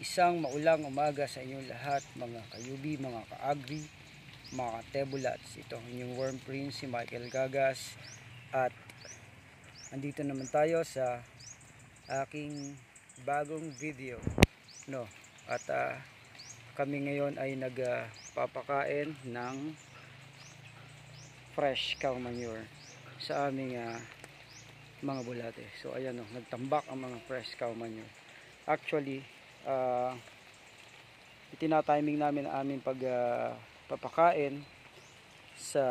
Isang maulang umaga sa inyong lahat, mga kayubi, mga ka-agri, mga tebulats. Ito ang inyong worm prince, si Michael Gagas. At andito naman tayo sa aking bagong video, no? At kami ngayon ay nagpapakain ng fresh cow manure sa aming mga bulate. So ayan, no, nagtambak ang mga fresh cow manure. Actually, itinatiming namin ang aming pagpapakain sa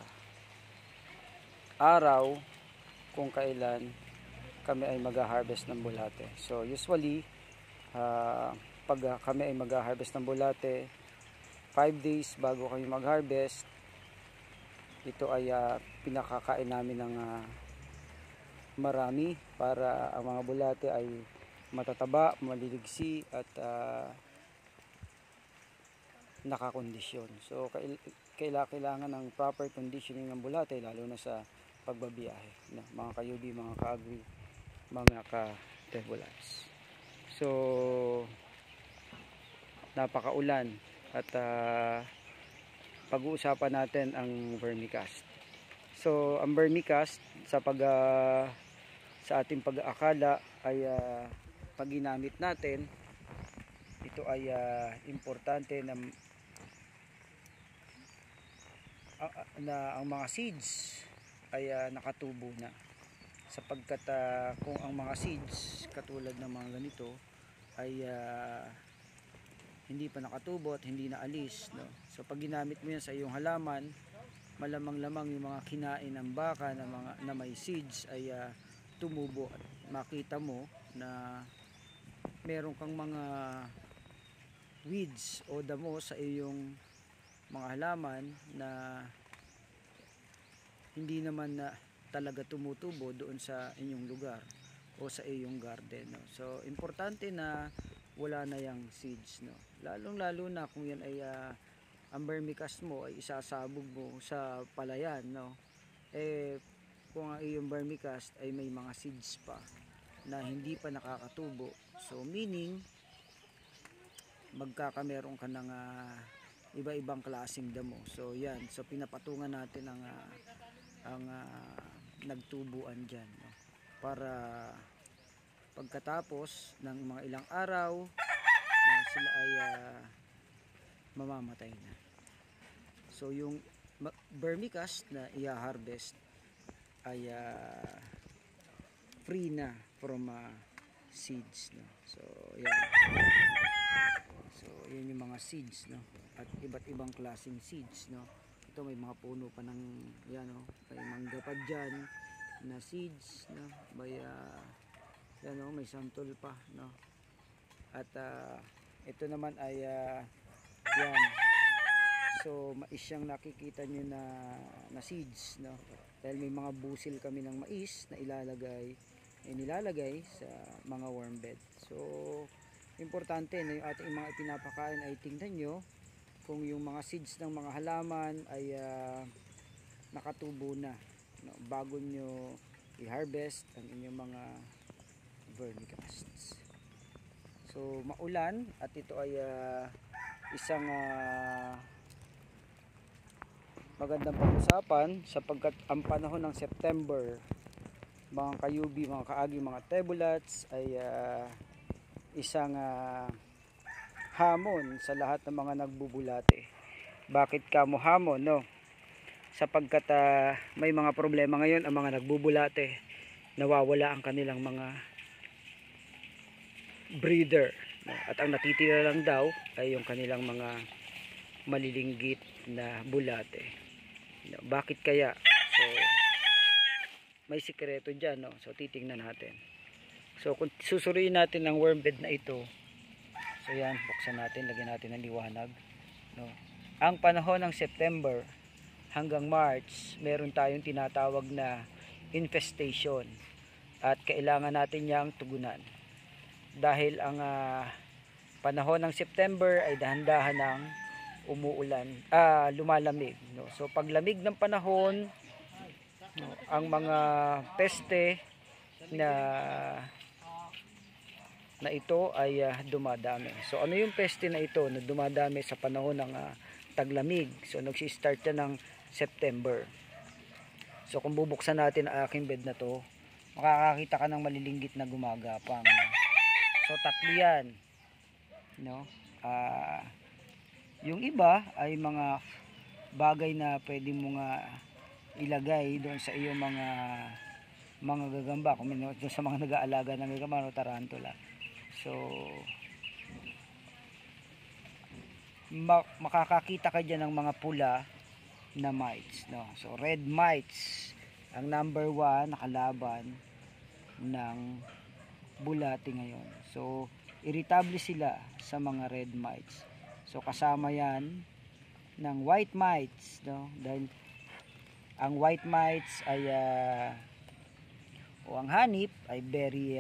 araw kung kailan kami ay mag-harvest ng bulate. So usually, pag kami ay mag-harvest ng bulate, 5 days bago kami mag-harvest, ito ay pinakakain namin ng marami para ang mga bulate ay matataba, maliligsi at nakakondisyon. So kailangan ng proper conditioning ng bulate, lalo na sa pagbabiyahe, no? Mga kayubi, mga ka-agri, mga ka-tebulats. So napakaulan at pag-uusapan natin ang vermicast. So ang vermicast sa ating pag-aakala ay pag ginamit natin, ito ay importante na ang mga seeds ay nakatubo na, sapagkat kung ang mga seeds katulad ng mga ganito ay hindi pa nakatubo at hindi na alis, no? So pag ginamit mo yan sa iyong halaman, malamang-lamang yung mga kinain ng baka na may seeds ay tumubo at makita mo na meron kang mga weeds o damo sa iyong mga halaman na hindi naman na talaga tumutubo doon sa inyong lugar o sa iyong garden, no? So importante na wala na yung seeds, no? Lalong-lalo na kung yan ay ang vermicast mo ay isasabog mo sa palayan, no? Kung ang iyong vermicast ay may mga seeds pa na hindi pa nakakatubo, so meaning magkakameron ka ng iba-ibang klaseng damo. So yan, so pinapatungan natin ang nagtubuan dyan, no? Para pagkatapos ng mga ilang araw sila ay mamamatay na. So yung vermicast na i-harvest ay free na from seeds, no? So yan. So yan yung mga seeds, no? At iba't ibang klaseng seeds, no? Ito may mga puno pa ng yan, no? May mangga pa dyan na seeds, no? May yan, no? May santol pa, no? At ito naman ay yan. So mais siyang nakikita nyo na seeds, no? Dahil may mga busil kami ng mais na nilalagay sa mga worm bed. So importante na yung ating mga pinapakain ay tingnan nyo kung yung mga seeds ng mga halaman ay nakatubo na, no? Bago nyo i-harvest ang inyong mga vermicasts. So maulan at ito ay isang magandang pag-usapan, sapagkat ang panahon ng September, mga kayubi, mga kaagi, mga tebulats, ay isang hamon sa lahat ng mga nagbubulate. Bakit kamo hamon, no? Sapagkat may mga problema ngayon ang mga nagbubulate, nawawala ang kanilang mga breeder, no? At ang natitira lang daw ay yung kanilang mga malilinggit na bulate. No, bakit kaya? So may sikreto dyan, no? So titingnan natin. So kung susuriin natin ang worm bed na ito, so yan, buksan natin, lagyan natin ng liwanag, no? Ang panahon ng September hanggang March, meron tayong tinatawag na infestation, at kailangan natin yang tugunan. Dahil ang panahon ng September ay dahan-dahan ng umuulan, lumalamig, no? So paglamig ng panahon, no, ang mga peste na na ito ay dumadami. So ano yung peste na ito na dumadami sa panahon ng taglamig? So nagsi-start yan ng September. So kung bubuksan natin ang aking bed na to, makakakita ka ng malilinggit na gumagapang. So tatlo yan, no? Yung iba ay mga bagay na pwede mo nga ilagay doon sa iyong mga gagamba, kung doon sa mga nag-aalaga ng gagamba o tarantula. So makakakita ka dyan ng mga pula na mites, no? So red mites ang number 1 na kalaban ng bulate ngayon. So irritable sila sa mga red mites. So kasama yan ng white mites, no? Dahil ang white mites ay o ang hanip ay very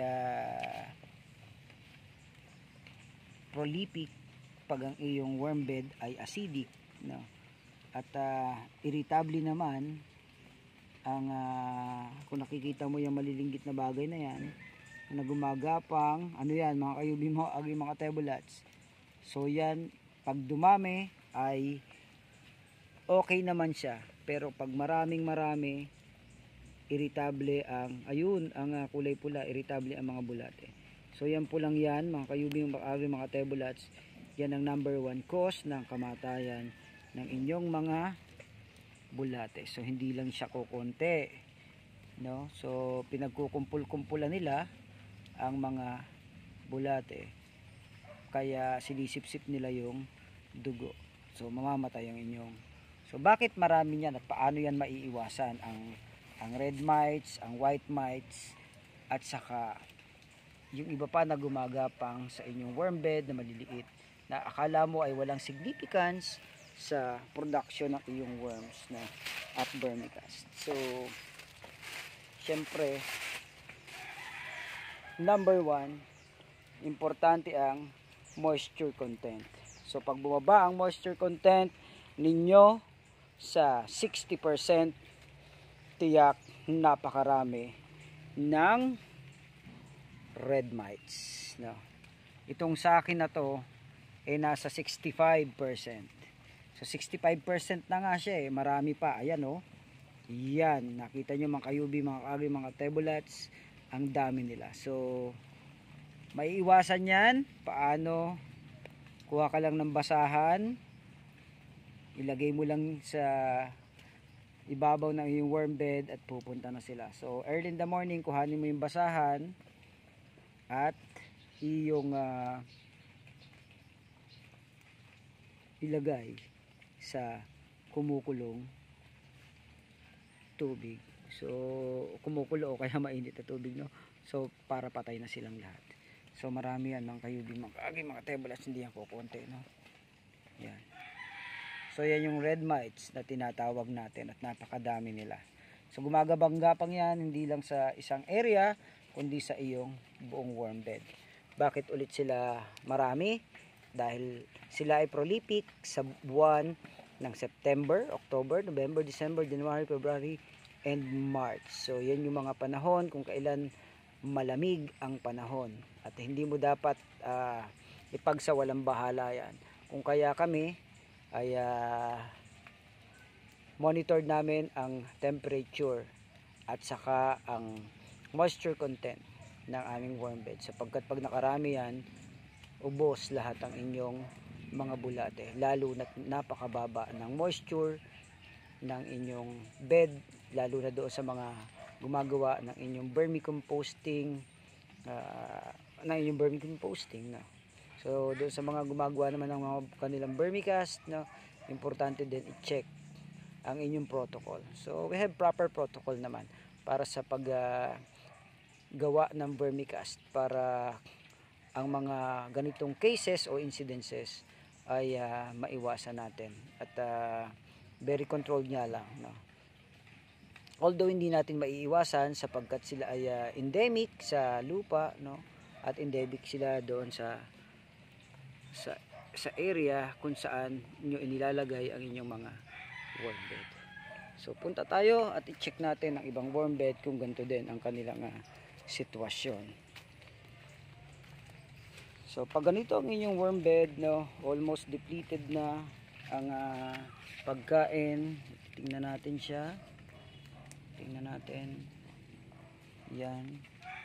prolific pag ang iyong worm bed ay acidic, no? At irritable naman ang kung nakikita mo yung malilinggit na bagay na yan na gumagapang, ano yan mga kayubi mo, mga tebulats. So yan, pag dumami ay okay naman siya, pero pag marami irritable ang ang kulay pula, irritable ang mga bulate. So yan po lang yan mga kayubi mga tebulats. Yan ang number 1 cause ng kamatayan ng inyong mga bulate. So hindi lang siya kokonti, no? So pinagkukumpul-kumpulan nila ang mga bulate, kaya sinisip-sip nila yung dugo. So mamamatay ang inyong. So bakit marami yan at paano yan maiiwasan? Ang red mites, ang white mites, at saka yung iba pa na gumagapang sa inyong worm bed na maliliit na akala mo ay walang significance sa production ng iyong worms na at vermicast. So syempre number 1, importante ang moisture content. So pag bumaba ang moisture content ninyo sa 60%, tiyak napakarami ng red mites, no? Itong sa akin na to ay nasa 65%. So 65% na nga siya, marami pa. Ayan, oh. Yan, nakita nyo mga kayubi, mga agri, mga tebulats, ang dami nila. So maiiwasan yan. Paano? Kuha ka lang ng basahan, ilagay mo lang sa ibabaw ng iyong worm bed at pupunta na sila. So early in the morning, kuhanin mo yung basahan at iyong ilagay sa kumukulong tubig. So kumukulo o kaya mainit na tubig, no? So para patay na silang lahat. So marami yan mga kayubing mga tebulats, hindi yan kukunti, no? Yan. So yan yung red mites na tinatawag natin at napakadami nila. So gumagabang-gapang yan hindi lang sa isang area kundi sa iyong buong worm bed. Bakit ulit sila marami? Dahil sila ay prolific sa buwan ng September, October, November, December, January, February, and March. So yan yung mga panahon kung kailan malamig ang panahon. At hindi mo dapat ipagsawalang bahala yan. Kung kaya kami ay monitored namin ang temperature at saka ang moisture content ng aming worm bed. Sapagkat pag nakarami yan, ubos lahat ang inyong mga bulate, lalo na napakababa ng moisture ng inyong bed, lalo na doon sa mga gumagawa ng inyong vermicomposting, no? So doon sa mga gumagawa naman ng mga kanilang vermicast, no, importante din i-check ang inyong protocol. So we have proper protocol naman para sa paggawa ng vermicast para ang mga ganitong cases o incidences ay maiwasan natin at very controlled nga lang, no? Although hindi natin maiiwasan sapagkat sila ay endemic sa lupa, no? At endemic sila doon sa area kung saan inyo inilalagay ang inyong mga worm bed. So punta tayo at i-check natin ang ibang worm bed kung ganito din ang kanilang sitwasyon. So pag ganito ang inyong worm bed, no, almost depleted na ang pagkain. Tingnan natin siya. Tingnan natin. Yan.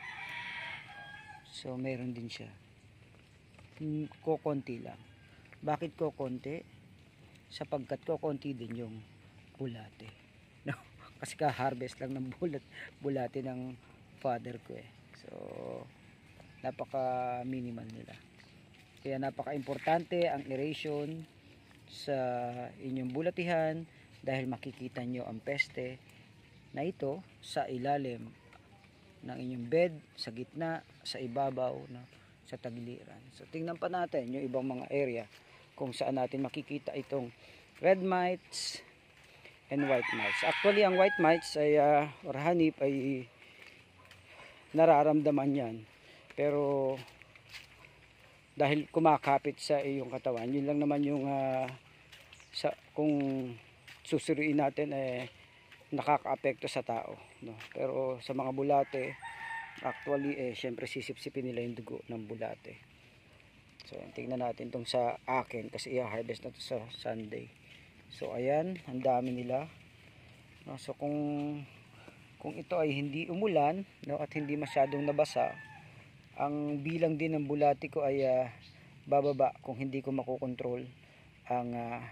So meron din siya. Kokonti lang. Bakit kokonti? Sapagkat kokonti din yung bulate. No? Kasi ka-harvest lang ng bulate ng father ko eh. So napaka minimal nila. Kaya napaka-importante ang aeration sa inyong bulatihan dahil makikita nyo ang peste na ito sa ilalim ng inyong bed, sa gitna, sa ibabaw, no, sa tagiliran. So tingnan pa natin yung ibang mga area kung saan natin makikita itong red mites and white mites. Actually ang white mites ay or hanip ay nararamdaman yan. Pero dahil kumakapit sa iyong katawan, yun lang naman yung kung susuruin natin nakakaapekto sa tao, no? Pero sa mga bulate, actually syempre sisipsipin nila yung dugo ng bulate. So tingnan natin tong sa akin kasi i-harvest na to sa Sunday. So ayan, ang dami nila, no? So kung ito ay hindi umulan, no, at hindi masyadong nabasa, ang bilang din ng bulate ko ay bababa kung hindi ko makokontrol ang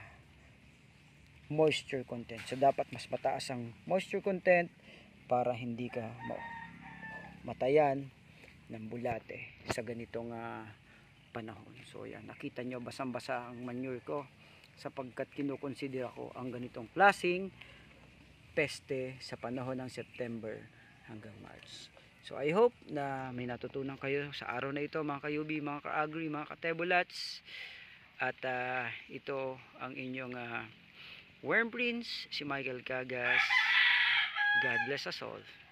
moisture content. So dapat mas mataas ang moisture content para hindi ka matayan ng bulate sa ganitong panahon. So yan, nakita nyo basang-basa ang manure ko sapagkat kinukonsidera ko ang ganitong klaseng peste sa panahon ng September hanggang March. So I hope na may natutunan kayo sa araw na ito mga kayubi, mga ka-agri, mga ka-tebulats. At ito ang inyong Worm Prince, si Michael Cagas. God bless us all.